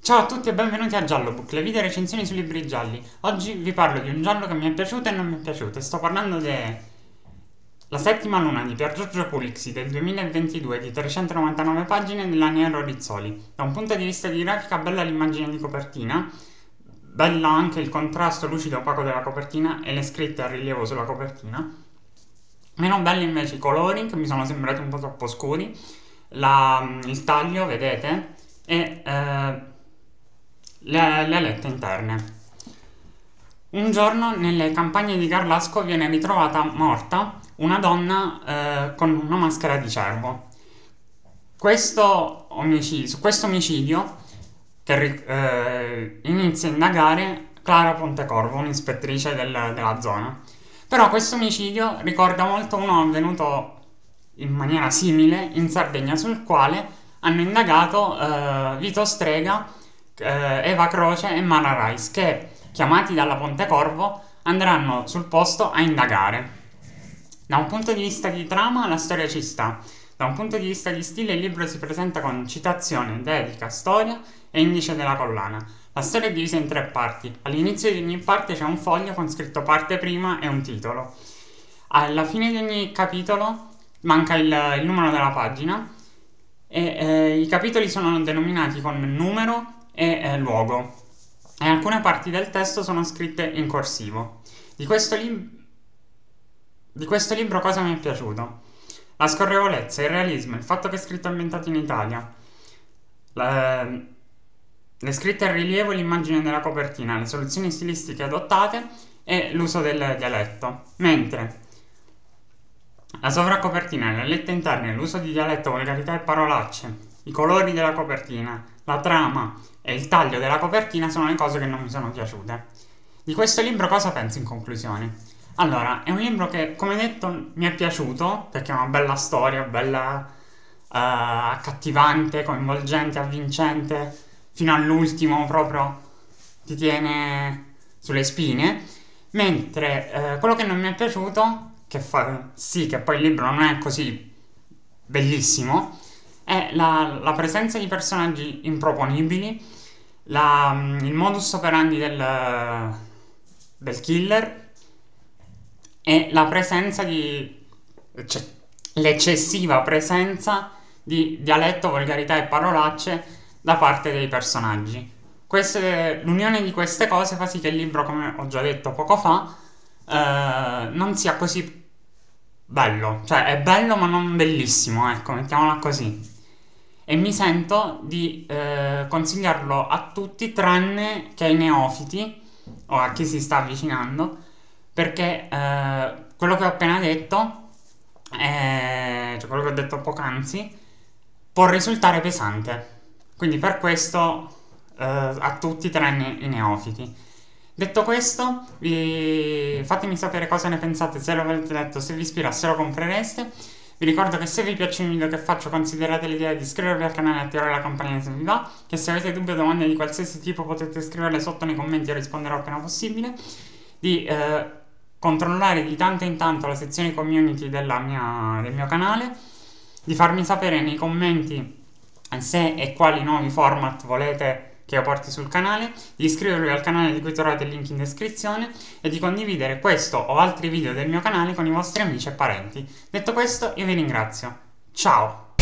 Ciao a tutti e benvenuti a Giallobook, le video recensioni sui libri gialli. Oggi vi parlo di un giallo che mi è piaciuto e non mi è piaciuto. Sto parlando di La settima luna di Pier Giorgio Pulixi del 2022 di 399 pagine dell'Aniero Rizzoli. Da un punto di vista di grafica bella l'immagine di copertina, bella anche il contrasto lucido opaco della copertina e le scritte a rilievo sulla copertina. Meno belli invece i colori che mi sono sembrati un po' troppo scuri, il taglio, vedete, e le alette interne. Un giorno nelle campagne di Carlasco viene ritrovata morta una donna con una maschera di cervo. Su questo omicidio che inizia a indagare Clara Pontecorvo, un'ispettrice della zona. Però questo omicidio ricorda molto uno avvenuto in maniera simile in Sardegna, sul quale hanno indagato Vito Strega, Eva Croce e Mara Rice, che chiamati dalla Pontecorvo andranno sul posto a indagare. Da un punto di vista di trama la storia ci sta, da un punto di vista di stile il libro si presenta con citazione, dedica, storia e indice della collana. La storia è divisa in tre parti, all'inizio di ogni parte c'è un foglio con scritto parte prima e un titolo. Alla fine di ogni capitolo manca il numero della pagina e i capitoli sono denominati con numero e luogo, e alcune parti del testo sono scritte in corsivo. Di questo libro cosa mi è piaciuto? La scorrevolezza, il realismo, il fatto che è scritto ambientato in Italia, le scritte a rilievo e l'immagine della copertina, le soluzioni stilistiche adottate e l'uso del dialetto. Mentre la sovracopertina, le alette interne, l'uso di dialetto, volgarità e parolacce, i colori della copertina, la trama e il taglio della copertina sono le cose che non mi sono piaciute. Di questo libro cosa penso in conclusione? Allora, è un libro che, come detto, mi è piaciuto perché è una bella storia, bella, accattivante, coinvolgente, avvincente, fino all'ultimo proprio ti tiene sulle spine, mentre quello che non mi è piaciuto, che fa sì che poi il libro non è così bellissimo, è la presenza di personaggi improponibili, il modus operandi del killer e la presenza cioè, l'eccessiva presenza di dialetto, volgarità e parolacce da parte dei personaggi. L'unione di queste cose fa sì che il libro, come ho già detto poco fa, non sia così bello. Cioè è bello ma non bellissimo, ecco, mettiamola così. E mi sento di consigliarlo a tutti tranne che ai neofiti o a chi si sta avvicinando, perché quello che ho appena detto, cioè quello che ho detto poc'anzi, può risultare pesante. Quindi per questo a tutti tranne i neofiti. Detto questo, fatemi sapere cosa ne pensate, se lo avete letto, se vi ispira, se lo comprereste. Vi ricordo che se vi piacciono i video che faccio considerate l'idea di iscrivervi al canale e attivare la campanella se vi va, che se avete dubbi o domande di qualsiasi tipo potete scriverle sotto nei commenti e risponderò appena possibile, di controllare di tanto in tanto la sezione community del mio canale, di farmi sapere nei commenti se e quali nuovi format volete che io porti sul canale, di iscrivervi al canale di cui trovate il link in descrizione e di condividere questo o altri video del mio canale con i vostri amici e parenti. Detto questo, io vi ringrazio. Ciao!